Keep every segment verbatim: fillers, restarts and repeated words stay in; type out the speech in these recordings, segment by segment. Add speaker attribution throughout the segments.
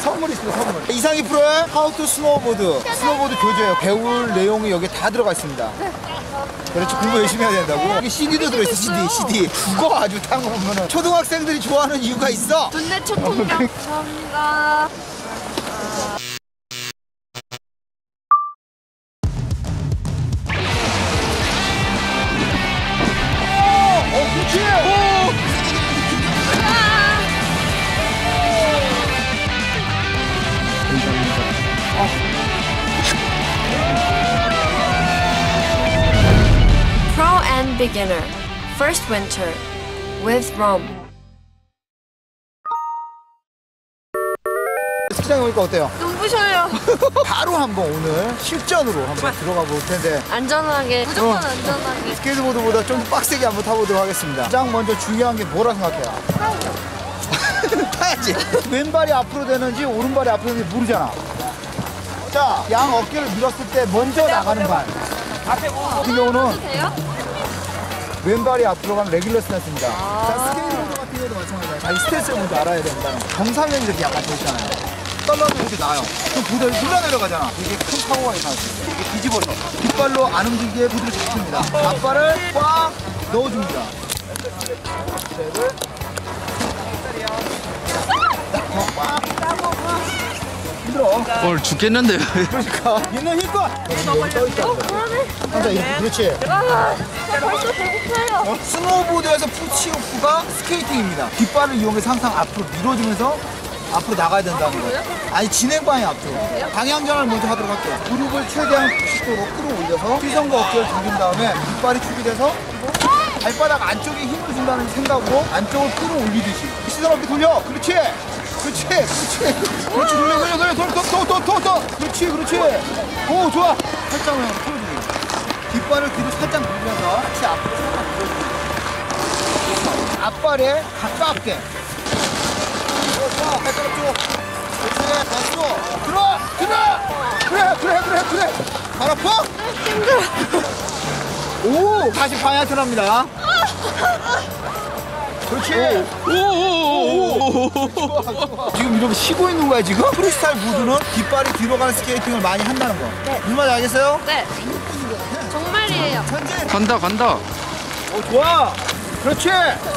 Speaker 1: 선물 있습니다, 선물. 이상희 프로의 하우 투 스노우보드. 스노우보드 교재예요. 배울 내용이 여기 다 들어가 있습니다. 네. 그렇지, 공부 열심히 해야 된다고. 여기 씨디도 들어있어, 씨디, 씨디. 죽어, 아주 타는 거 보면은. 초등학생들이 좋아하는 이유가 있어.
Speaker 2: 분내 초통령. 감사합니다. Pro and beginner, first winter with Rome.
Speaker 1: 스키장에 오니까 어때요?
Speaker 2: 눈부셔요.
Speaker 1: 바로 한번 오늘 실전으로 한번 들어가 볼 텐데
Speaker 2: 안전하게, 무조건
Speaker 1: 어.
Speaker 2: 안전하게.
Speaker 1: 스케이트보드보다 좀 더 빡세게 한번 타보도록 하겠습니다. 가장 먼저 중요한 게 뭐라 생각해요? 타야지. 왼발이 앞으로 되는지 오른발이 앞으로 되는지 모르잖아. 자, 양 어깨를 밀었을 때 먼저 나가는 발 같은 경우는
Speaker 2: 돼요?
Speaker 1: 왼발이 앞으로 가는 레귤러 스탠스입니다.
Speaker 2: 아
Speaker 1: 자, 스케이트보드 같은 경우도 마찬가지예요. 자기 스탠스를 먼저 알아야 된다는 거. 정상적인 이렇게 약간 돼 있잖아요. 떨려도 이렇게 나요. 그럼 보드를 흘러내려가잖아. 이게 큰 사고가 일어날 수 있어요. 이렇게 뒤집어서 뒷발로 안 움직이게 보드를 잡습니다. 앞발을 꽉 넣어줍니다. 스텝을 꽉 힘들어.
Speaker 3: 오늘 죽겠는데요.
Speaker 1: 그러니까 있는 힘껏 떠있다. 앉아 이렇게. 그렇지.
Speaker 2: 아, 저 벌써 배고파요.
Speaker 1: 어? 스노우보드에서 푸치오프가 스케이팅입니다. 뒷발을 이용해서 항상 앞으로 밀어주면서 앞으로 나가야 된다는 거예요. 아니, 진행 방향 앞으로. 방향전환을 먼저 하도록 할게요. 무릎을 최대한 구십 도로 끌어올려서 시선과 어깨를 돌린 다음에 뒷발이 축이 돼서 발바닥 안쪽에 힘을 준다는 생각으로 안쪽을 끌어올리듯이 시선 어깨 돌려. 그렇지. 그렇지, 그렇지, 그렇지, 돌려, 돌려, 돌려, 돌려, 더, 더, 더, 더, 더, 그렇지, 그렇지. 오, 좋아. 살짝만 풀어주기. 뒷발을 뒤로 살짝 밀면서 같이 앞으로 살짝 밀어주기. 앞발에 가깝게. 좋아, 발가락 줘. 그렇지, 다시 줘. 들어, 들어. 그래, 그래, 그래, 그래. 발 아파?
Speaker 2: 힘들어.
Speaker 1: 오, 다시 방향 틀합니다. 그렇지.
Speaker 3: 오오오오오.
Speaker 1: 좋아, 좋아. 지금 이렇게 쉬고 있는 거야, 지금? 프리스타일 보드는 뒷발이 뒤로 가는 스케이팅을 많이 한다는 거.
Speaker 2: 네.
Speaker 1: 무슨 말인지 알겠어요?
Speaker 2: 네. 정말이에요.
Speaker 1: 천재.
Speaker 3: 간다 간다.
Speaker 1: 오, 좋아. 그렇지.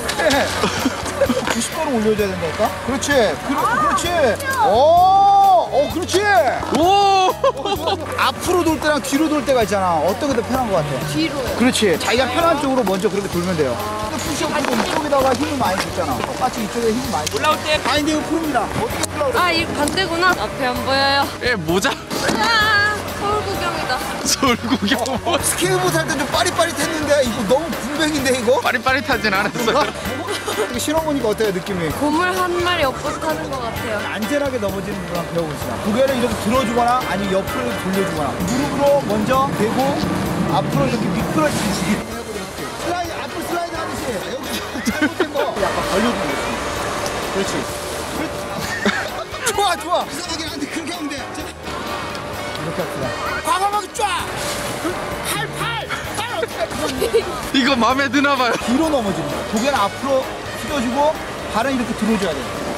Speaker 1: 구십 도로 올려줘야 된다니까? 그렇지. 그, 그렇지. 오, 오, 그렇지.
Speaker 3: 오.
Speaker 1: 앞으로 돌 때랑 뒤로 돌 때가 있잖아. 어떤 게 더 편한 것 같아?
Speaker 2: 뒤로요.
Speaker 1: 그렇지. 자기가 편한 쪽으로 먼저 그렇게 돌면 돼요. 푸시업도 이쪽에다가 힘을 많이 줬잖아. 똑같이 이쪽에 힘을 많이 줬 올라올 때 바인딩을 풀입니다. 어떻게 올라오래?
Speaker 2: 아, 이거 반대구나. 앞에 안 보여요.
Speaker 3: 에 모자.
Speaker 2: 아, 서울 구경이다.
Speaker 3: 서울 구경.
Speaker 1: 스케이트보드 할 때 좀 빠릿빠릿했는데 이거 너무 군뱅인데 이거?
Speaker 3: 빠릿빠릿하진 않았어요.
Speaker 1: 이거 신어보니까 어때요, 느낌이?
Speaker 2: 고물 한 마리 업고 타는 것 같아요.
Speaker 1: 안전하게 넘어지는 걸 한번 배워보시다. 고개를 이렇게 들어주거나 아니면 옆으로 돌려주거나 무릎으로 먼저 대고 앞으로 이렇게 미끄러지듯이 슬라이드, 앞으로 슬라이드 하듯이 여기 잘못된 거 약간 벌려주고 있습니다. 그렇지. 그렇지. 좋아, 좋아. 이상하게 안 돼. 그렇게 하면 돼. 이렇게 합시다. 과감하게 쫙! 팔, 팔! 팔 어떻게
Speaker 3: 이거 마음에 드나 봐요.
Speaker 1: 뒤로 넘어지는 거야. 고개는 앞으로 숙여주고 발은 이렇게 들어줘야 돼.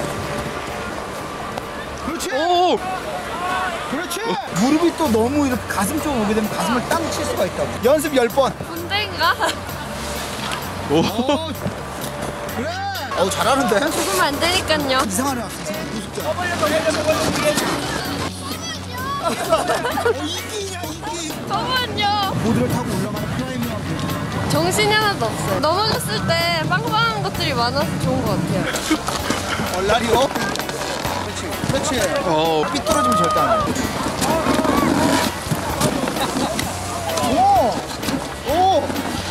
Speaker 1: 그렇지.
Speaker 3: 오.
Speaker 1: 그렇지. 무릎이 또 너무 이렇게 가슴 쪽으로 오게 되면 가슴을 땅 칠 수가 있다고. 연습 열 번.
Speaker 2: 군대인가?
Speaker 3: 오.
Speaker 1: 어, 그래. 어, 잘하는데?
Speaker 2: 죽으면 안 되니까요.
Speaker 1: 이상한 애 왔어. 이상한 무섭잖아. 어, 벌려, 벌려, 벌려, 벌려. 이기냐, 이기.
Speaker 2: 잠깐만요.
Speaker 1: 보드를 타고 올라가는 클라이밍하고
Speaker 2: 정신이 하나도 없어요. 넘어졌을 때 빵빵한 것들이 많아서 좋은 것 같아요.
Speaker 1: 얼라리요? 그렇지. 그렇지.
Speaker 3: 어.
Speaker 1: 삐뚤어지면 절대 안 돼. 오! 오!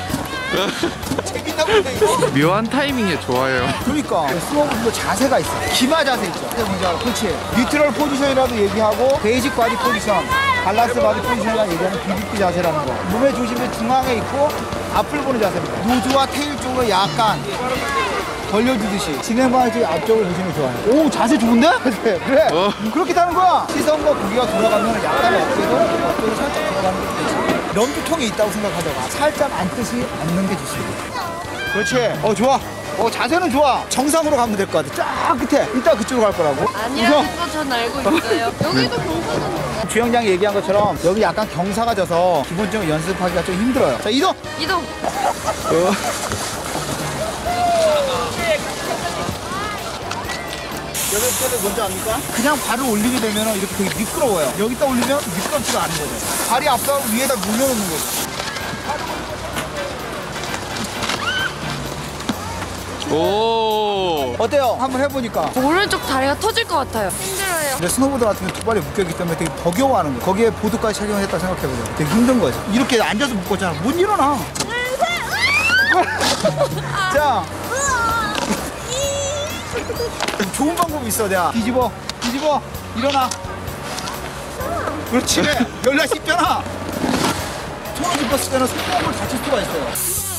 Speaker 1: 재밌나 보네, 이거.
Speaker 3: 묘한 타이밍에 좋아요.
Speaker 1: 그러니까 스노우보드도 자세가 있어. 기마 자세 있죠. 그렇지. 뉴트럴 포지션이라도 얘기하고 베이직 바디 포지션, 밸런스 바디 포지션이라고 얘기하는 비비피 자세라는 거. 몸의 중심이 중앙에 있고 앞을 보는 자세입니다. 노즈와 테일 쪽으로 약간 벌려주듯이 진행 방향 앞쪽을 보시면 좋아요. 오, 자세 좋은데? 그래, 그래.
Speaker 3: 어.
Speaker 1: 그렇게 타는 거야. 시선과 고개가 돌아가면 약간 어깨도 앞쪽으로 살짝 돌아가는 게 되지. 럼두통이 있다고 생각하다가 살짝 앉듯이 앉는 게 좋습니다. 그렇지. 어, 좋아. 어, 자세는 좋아. 정상으로 가면 될 것 같아. 쫙 끝에. 이따 그쪽으로 갈 거라고.
Speaker 2: 아니라는 거 전 알고 있어요. 여기도 경사는
Speaker 1: 주영장이 얘기한 것처럼 여기 약간 경사가 져서 기본적으로 연습하기가 좀 힘들어요. 자, 이동!
Speaker 2: 이동.
Speaker 1: 어. 여덟 개를 먼저 합니까? 그냥 발을 올리게 되면 이렇게 되게 미끄러워요. 여기다 올리면 미끄럽지가 않은 거죠. 발이 앞서 위에다 눌러놓는 거죠.
Speaker 3: 오.
Speaker 1: 어때요? 한번 해보니까.
Speaker 2: 오른쪽 다리가 터질 것 같아요. 힘들어요.
Speaker 1: 근데 스노보드 같은 경우 두 발이 묶여있기 때문에 되게 버겨워하는 거예요. 거기에 보드까지 착용했다 생각해보세요. 되게 힘든 거죠. 이렇게 앉아서 묶었잖아. 못 일어나. 자. 좋은 방법이 있어, 내가. 뒤집어, 뒤집어, 일어나. 그렇지. 열나 씹잖아. 손을 짚었을 때는 손목을 다칠 수가 있어요.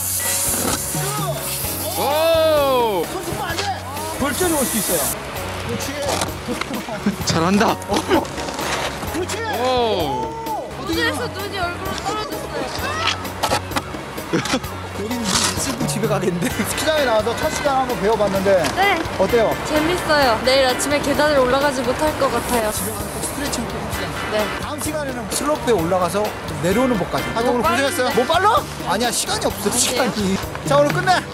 Speaker 3: 오.
Speaker 1: 손 짚으면 안 돼. 골절이 올 수 있어요. 그렇지.
Speaker 3: 잘한다.
Speaker 1: 그렇지.
Speaker 3: 오.
Speaker 2: 무대에서 눈이 얼굴로 떨어졌어요.
Speaker 1: 여기는 슬픈 집에 가겠는데. 스키장에 나와서 첫 시간 한번 배워봤는데
Speaker 2: 네,
Speaker 1: 어때요?
Speaker 2: 재밌어요. 내일 아침에 계단을 올라가지 못할 것 같아요.
Speaker 1: 집에 가서 꼭 스트레칭 좀 합시다.
Speaker 2: 네.
Speaker 1: 다음 시간에는 슬로프에 올라가서 좀 내려오는 법까지. 아, 오늘
Speaker 2: 못
Speaker 1: 고생했어요.
Speaker 2: 빠른데.
Speaker 1: 못 빨라? 아니야, 시간이 없어, 시간이. 자, 오늘 끝내.